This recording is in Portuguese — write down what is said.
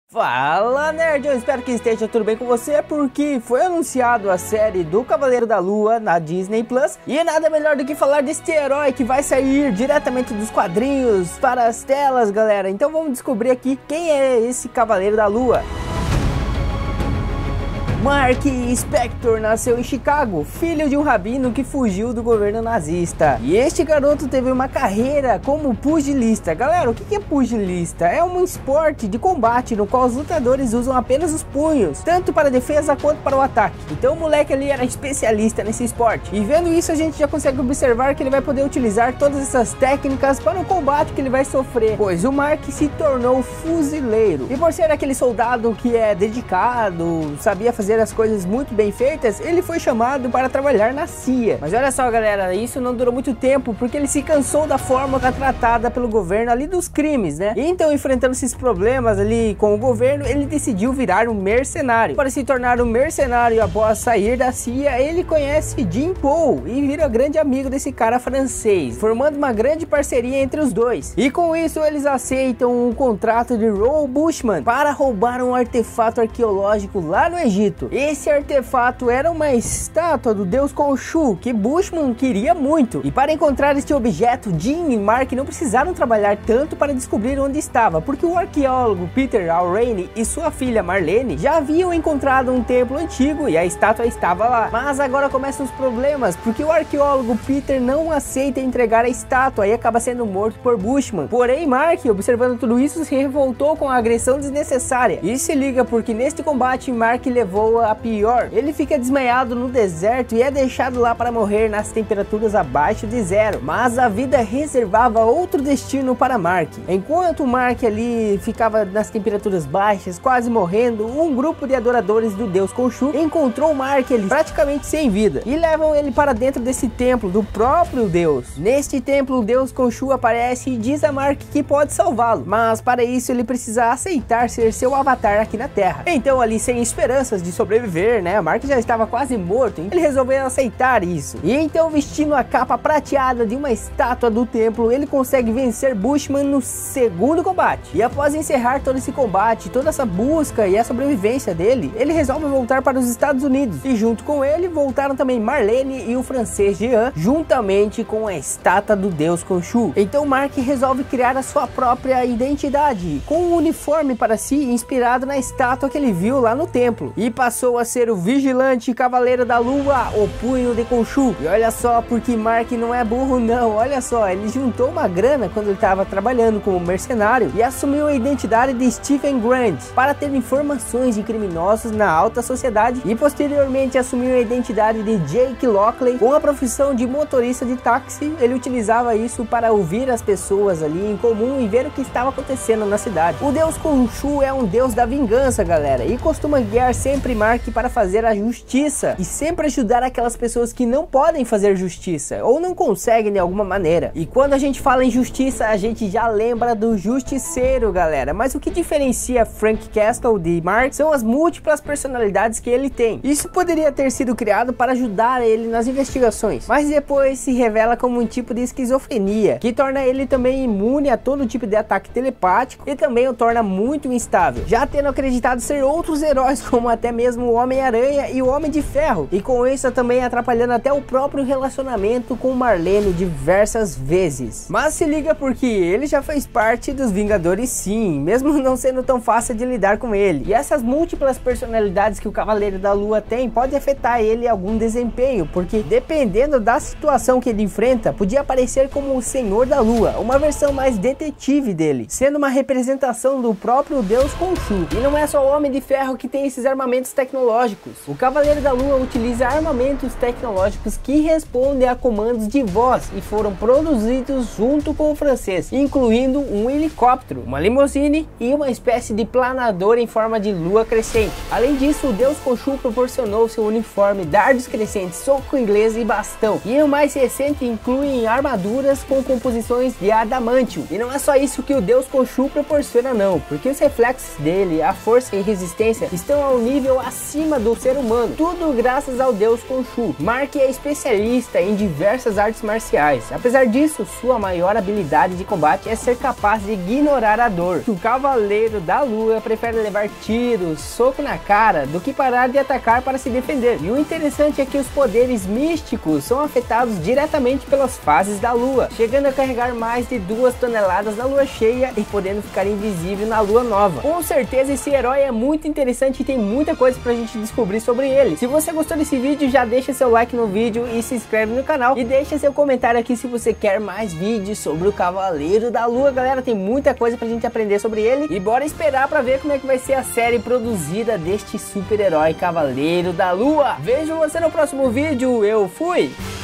Fala nerd, eu espero que esteja tudo bem com você, porque foi anunciado a série do Cavaleiro da Lua na Disney Plus, e nada melhor do que falar deste herói que vai sair diretamente dos quadrinhos para as telas, galera. Então vamos descobrir aqui quem é esse Cavaleiro da Lua. Mark Spector nasceu em Chicago, filho de um rabino que fugiu do governo nazista. E este garoto teve uma carreira como pugilista. Galera, o que é pugilista? É um esporte de combate no qual os lutadores usam apenas os punhos, tanto para a defesa quanto para o ataque. Então o moleque ali era especialista nesse esporte. E vendo isso a gente já consegue observar que ele vai poder utilizar todas essas técnicas para o combate que ele vai sofrer, pois o Mark se tornou fuzileiro. E por ser aquele soldado que é dedicado, sabia fazer as coisas muito bem feitas, ele foi chamado para trabalhar na CIA. Mas olha só, galera, isso não durou muito tempo, porque ele se cansou da forma tratada pelo governo ali dos crimes, né? E então, enfrentando esses problemas ali com o governo, ele decidiu virar um mercenário. Para se tornar um mercenário após sair da CIA, ele conhece Jim Paul e vira grande amigo desse cara francês, formando uma grande parceria entre os dois. E com isso eles aceitam um contrato de Roll Bushman para roubar um artefato arqueológico lá no Egito. Esse artefato era uma estátua do deus Khonshu que Bushman queria muito. E para encontrar este objeto, Jim e Mark não precisaram trabalhar tanto para descobrir onde estava, porque o arqueólogo Peter Alraine e sua filha Marlene já haviam encontrado um templo antigo e a estátua estava lá. Mas agora começam os problemas, porque o arqueólogo Peter não aceita entregar a estátua e acaba sendo morto por Bushman. Porém, Mark, observando tudo isso, se revoltou com a agressão desnecessária. E se liga, porque neste combate Mark levou a pior. Ele fica desmaiado no deserto e é deixado lá para morrer nas temperaturas abaixo de zero. Mas a vida reservava outro destino para Mark. Enquanto Mark ali ficava nas temperaturas baixas, quase morrendo, um grupo de adoradores do deus Khonshu encontrou Mark ali praticamente sem vida e levam ele para dentro desse templo do próprio deus. Neste templo, o deus Khonshu aparece e diz a Mark que pode salvá-lo, mas para isso ele precisa aceitar ser seu avatar aqui na Terra. Então, ali sem esperanças de sobreviver, né? Mark já estava quase morto, ele resolveu aceitar isso. E então, vestindo a capa prateada de uma estátua do templo, ele consegue vencer Bushman no segundo combate. E após encerrar todo esse combate, toda essa busca e a sobrevivência dele, ele resolve voltar para os Estados Unidos. E junto com ele, voltaram também Marlene e o francês Jean, juntamente com a estátua do deus Khonshu. Então Mark resolve criar a sua própria identidade, com um uniforme para si, inspirado na estátua que ele viu lá no templo. E passou a ser o vigilante Cavaleiro da Lua, o punho de Khonshu. E olha só, porque Mark não é burro não, olha só, ele juntou uma grana quando ele estava trabalhando como mercenário e assumiu a identidade de Stephen Grant para ter informações de criminosos na alta sociedade, e posteriormente assumiu a identidade de Jake Lockley com a profissão de motorista de táxi. Ele utilizava isso para ouvir as pessoas ali em comum e ver o que estava acontecendo na cidade. O deus Khonshu é um deus da vingança, galera, e costuma guiar sempre Mark para fazer a justiça e sempre ajudar aquelas pessoas que não podem fazer justiça ou não conseguem de alguma maneira. E quando a gente fala em justiça, a gente já lembra do Justiceiro, galera. Mas o que diferencia Frank Castle de Mark são as múltiplas personalidades que ele tem. Isso poderia ter sido criado para ajudar ele nas investigações, mas depois se revela como um tipo de esquizofrenia, que torna ele também imune a todo tipo de ataque telepático e também o torna muito instável, já tendo acreditado ser outros heróis, como até mesmo o Homem-Aranha e o Homem de Ferro, e com isso também atrapalhando até o próprio relacionamento com Marlene diversas vezes. Mas se liga, porque ele já fez parte dos Vingadores sim, mesmo não sendo tão fácil de lidar com ele. E essas múltiplas personalidades que o Cavaleiro da Lua tem pode afetar ele em algum desempenho, porque dependendo da situação que ele enfrenta, podia aparecer como o Senhor da Lua, uma versão mais detetive dele, sendo uma representação do próprio deus Khonshu. E não é só o Homem de Ferro que tem esses armamentos tecnológicos. O Cavaleiro da Lua utiliza armamentos tecnológicos que respondem a comandos de voz e foram produzidos junto com o francês, incluindo um helicóptero, uma limusine e uma espécie de planador em forma de lua crescente. Além disso, o deus Khonshu proporcionou seu uniforme, dardos crescentes, soco inglês e bastão. E o mais recente inclui armaduras com composições de adamantium. E não é só isso que o deus Khonshu proporciona não, porque os reflexos dele, a força e resistência estão ao nível acima do ser humano, tudo graças ao deus Khonshu. Mark é especialista em diversas artes marciais. Apesar disso, sua maior habilidade de combate é ser capaz de ignorar a dor. O Cavaleiro da Lua prefere levar tiros, soco na cara, do que parar de atacar para se defender. E o interessante é que os poderes místicos são afetados diretamente pelas fases da lua, chegando a carregar mais de 2 toneladas na lua cheia e podendo ficar invisível na lua nova. Com certeza esse herói é muito interessante e tem muita coisa pra gente descobrir sobre ele. Se você gostou desse vídeo, já deixa seu like no vídeo e se inscreve no canal e deixa seu comentário aqui se você quer mais vídeos sobre o Cavaleiro da Lua. Galera, tem muita coisa pra gente aprender sobre ele e bora esperar pra ver como é que vai ser a série produzida deste super-herói Cavaleiro da Lua. Vejo você no próximo vídeo, eu fui!